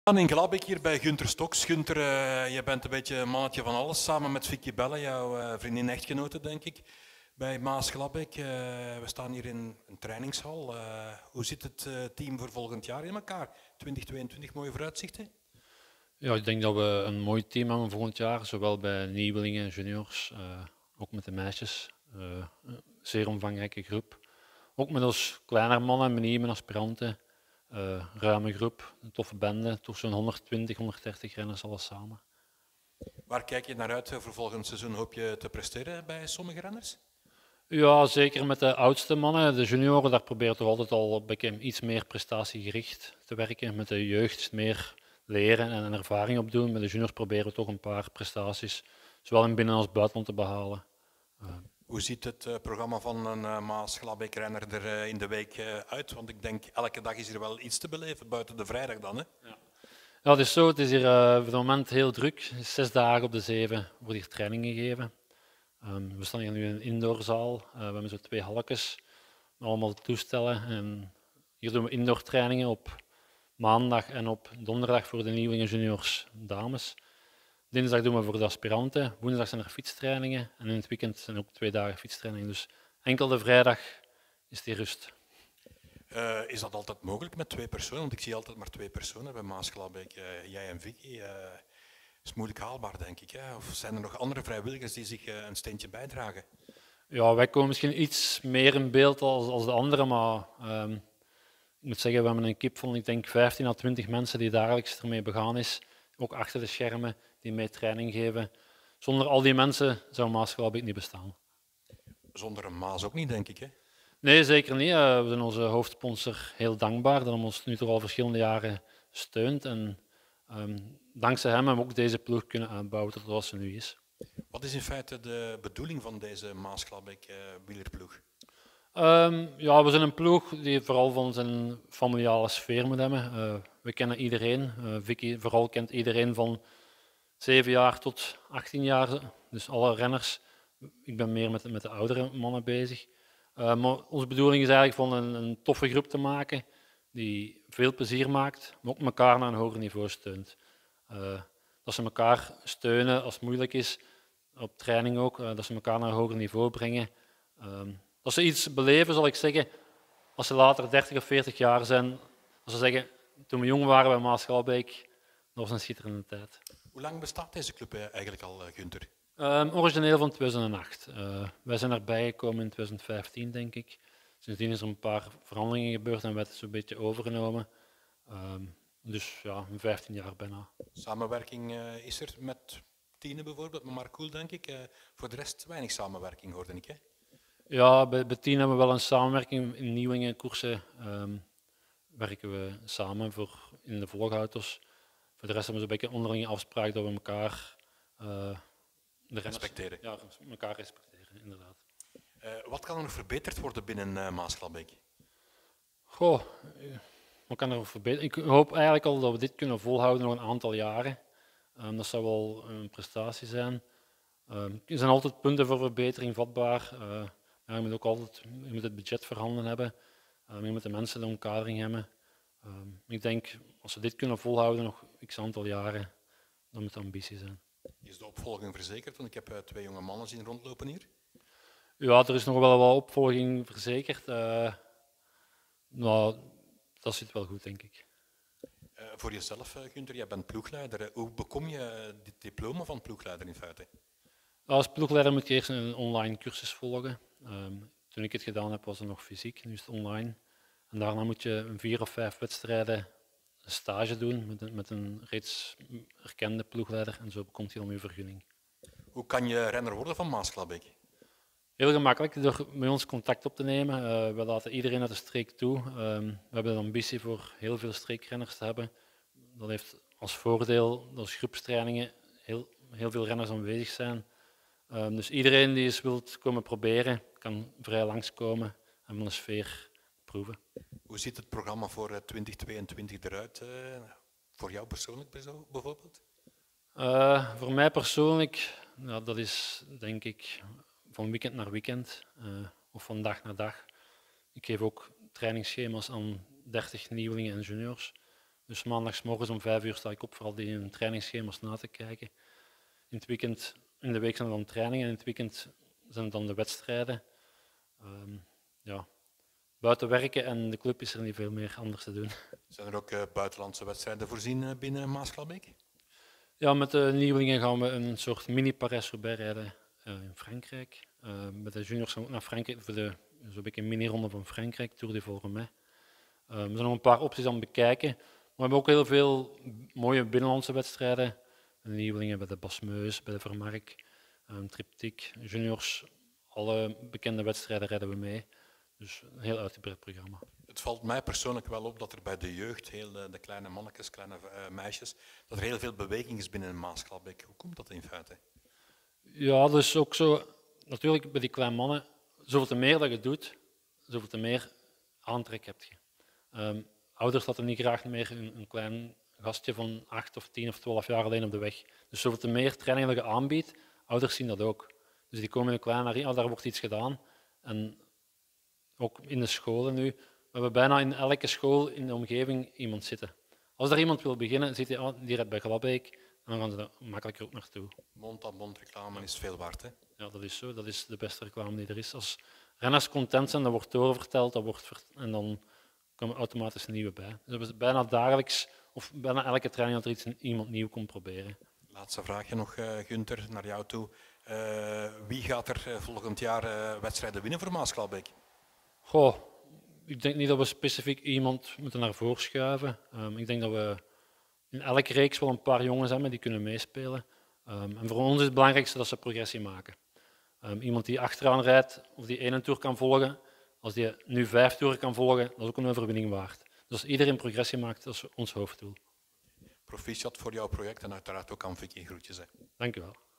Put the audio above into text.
In Glabbeek hier bij Gunter Stoks. Gunter, je bent een beetje een mannetje van alles, samen met Vicky Belle, jouw vriendin echtgenote, denk ik, bij Maas Glabbeek. We staan hier in een trainingshal. Hoe zit het team voor volgend jaar in elkaar? 2022, mooie vooruitzichten? Ja, ik denk dat we een mooi team hebben volgend jaar, zowel bij nieuwelingen, juniors, ook met de meisjes. Een zeer omvangrijke groep. Ook met ons kleinere mannen, met nieuwe aspiranten. Ruime groep, een toffe bende, toch zo'n 120, 130 renners alles samen. Waar kijk je naar uit voor volgend seizoen? Hoop je te presteren bij sommige renners? Ja, zeker met de oudste mannen, de junioren, daar proberen we toch altijd al een beetje iets meer prestatiegericht te werken. Met de jeugd meer leren en ervaring opdoen. Met de juniors proberen we toch een paar prestaties, zowel in binnen- als buitenland, te behalen. Hoe ziet het programma van een Maas Glabbeek-renner er in de week uit? Want ik denk, elke dag is er wel iets te beleven, buiten de vrijdag dan, hè? Ja, het is zo, het is hier voor het moment heel druk. 6 dagen op de 7 wordt hier training gegeven. We staan hier nu in een indoorzaal. We hebben zo 2 halletjes met allemaal toestellen. En hier doen we indoor trainingen op maandag en op donderdag voor de nieuwelingen, juniors, dames. Dinsdag doen we voor de aspiranten. Woensdag zijn er fietstrainingen. En in het weekend zijn er ook 2 dagen fietstraining. Dus enkel de vrijdag is die rust. Is dat altijd mogelijk met 2 personen? Want ik zie altijd maar 2 personen bij Maas Glabbeek. Jij en Vicky. Is moeilijk haalbaar, denk ik. Hè? Of zijn er nog andere vrijwilligers die zich een steentje bijdragen? Ja, wij komen misschien iets meer in beeld als de anderen, maar ik moet zeggen, we hebben een kip van, ik denk, 15 à 20 mensen die dagelijks ermee begaan is. Ook achter de schermen, die mee training geven. Zonder al die mensen zou Maas Glabbeek niet bestaan. Zonder een Maas ook niet, denk ik. Hè? Nee, zeker niet. We zijn onze hoofdsponsor heel dankbaar dat hij ons nu toch al verschillende jaren steunt. En dankzij hem hebben we ook deze ploeg kunnen uitbouwen tot wat ze nu is. Wat is in feite de bedoeling van deze Maas Glabbeek wielerploeg? Ja, we zijn een ploeg die vooral van zijn familiale sfeer moet hebben. We kennen iedereen. Vicky vooral kent iedereen van 7 jaar tot 18 jaar. Dus alle renners. Ik ben meer met de oudere mannen bezig. Maar onze bedoeling is eigenlijk van een toffe groep te maken die veel plezier maakt, maar ook elkaar naar een hoger niveau steunt. Dat ze elkaar steunen als het moeilijk is, op training ook, dat ze elkaar naar een hoger niveau brengen. Dat ze iets beleven, zal ik zeggen, als ze later 30 of 40 jaar zijn. Als ze zeggen, toen we jong waren bij Maas Glabbeek, dat was een schitterende tijd. Hoe lang bestaat deze club eigenlijk al, Gunther? Origineel van 2008. Wij zijn erbij gekomen in 2015, denk ik. Sindsdien is er een paar veranderingen gebeurd en werd het zo'n beetje overgenomen. Dus ja, 15 jaar bijna. Samenwerking is er met Tine bijvoorbeeld, met Mark Koel, denk ik. Voor de rest weinig samenwerking, hoorde ik. Hè? Ja, bij Tien hebben we wel een samenwerking in Nieuwingen koersen. Werken we samen voor in de volgauto's. Voor de rest hebben we een beetje een onderlinge afspraak dat we elkaar de renners, Respecteren. ja, elkaar respecteren, inderdaad. Wat kan er nog verbeterd worden binnen Maas Glabbeek? Goh, wat kan er nog verbeteren? Ik hoop eigenlijk al dat we dit kunnen volhouden nog een aantal jaren. Dat zou wel een prestatie zijn. Er zijn altijd punten voor verbetering vatbaar. Ja, je moet ook altijd het budget voorhanden hebben. Je moet de mensen de omkadering hebben. Ik denk, als we dit kunnen volhouden nog x aantal jaren, dan moet de ambitie zijn. Is de opvolging verzekerd? Want ik heb 2 jonge mannen zien rondlopen hier. Ja, er is nog wel wat opvolging verzekerd. Nou, dat zit wel goed, denk ik. Voor jezelf, Gunther, jij bent ploegleider. Hoe bekom je dit diploma van ploegleider in feite? Als ploegleider moet je eerst een online cursus volgen. Toen ik het gedaan heb, was het nog fysiek, nu is het online. En daarna moet je 4 of 5 wedstrijden een stage doen met een reeds erkende ploegleider en zo komt je dan je vergunning. Hoe kan je renner worden van Maas Glabbeek? Heel gemakkelijk door met ons contact op te nemen. We laten iedereen uit de streek toe. We hebben de ambitie voor heel veel streekrenners te hebben. Dat heeft als voordeel dat groepstrainingen heel veel renners aanwezig zijn. Dus iedereen die eens wilt komen proberen, kan vrij langskomen en van de sfeer proeven. Hoe ziet het programma voor 2022 eruit? Voor jou persoonlijk bijvoorbeeld? Voor mij persoonlijk, ja, dat is denk ik van weekend naar weekend of van dag naar dag. Ik geef ook trainingsschema's aan 30 nieuwelingen en juniors. Dus maandagsmorgens om 5 uur sta ik op voor al die trainingsschema's na te kijken. In het weekend, in de week zijn er dan trainingen en in het weekend zijn dan de wedstrijden. Ja, buiten werken en de club is er niet veel meer anders te doen. Zijn er ook buitenlandse wedstrijden voorzien binnen Maasgladbeek? Ja, met de nieuwelingen gaan we een soort mini-Parijs-Roubaix rijden in Frankrijk. Met de juniors gaan we ook naar Frankrijk voor zo'n beetje een mini-ronde van Frankrijk, Tour de Volremais. We zijn nog een paar opties aan het bekijken. Maar we hebben ook heel veel mooie binnenlandse wedstrijden. De nieuwelingen bij de Basmeus, bij de Vermark, Triptyque, juniors. Alle bekende wedstrijden rijden we mee. Dus een heel uitgebreid programma. Het valt mij persoonlijk wel op dat er bij de jeugd, heel de kleine mannetjes, kleine meisjes, dat er heel veel beweging is binnen Maasgladbeek. Hoe komt dat in feite? Ja, dus ook zo, natuurlijk bij die kleine mannen, zoveel te meer dat je doet, zoveel te meer aantrek heb je. Ouders laten niet graag meer een klein gastje van 8 of 10 of 12 jaar alleen op de weg. Dus zoveel te meer training dat je aanbiedt, ouders zien dat ook. Dus die komen in een klein arena, daar wordt iets gedaan. En ook in de scholen nu, we hebben bijna in elke school in de omgeving iemand zitten. Als er iemand wil beginnen, ziet hij, die rijdt bij Gladbeek, en dan gaan ze er makkelijker ook naartoe. Mond-aan-mond reclame is veel waard, hè? Ja, dat is zo. Dat is de beste reclame die er is. Als renners content zijn, dat wordt doorverteld, en dan komen automatisch nieuwe bij. Dus we bijna dagelijks, of bijna elke training dat er iemand nieuw komt proberen. Laatste vraagje nog, Gunther, naar jou toe. Wie gaat er volgend jaar wedstrijden winnen voor Maasgladbeek? Goh, ik denk niet dat we specifiek iemand moeten naar voren schuiven. Ik denk dat we in elke reeks wel een paar jongens hebben die kunnen meespelen. En voor ons is het belangrijkste dat ze progressie maken. Iemand die achteraan rijdt of die 1 toer kan volgen, als die nu 5 toeren kan volgen, dat is ook een overwinning waard. Dus als iedereen progressie maakt, dat is ons hoofddoel. Proficiat voor jouw project en uiteraard ook aan Vicky groetjes. Hè. Dank u wel.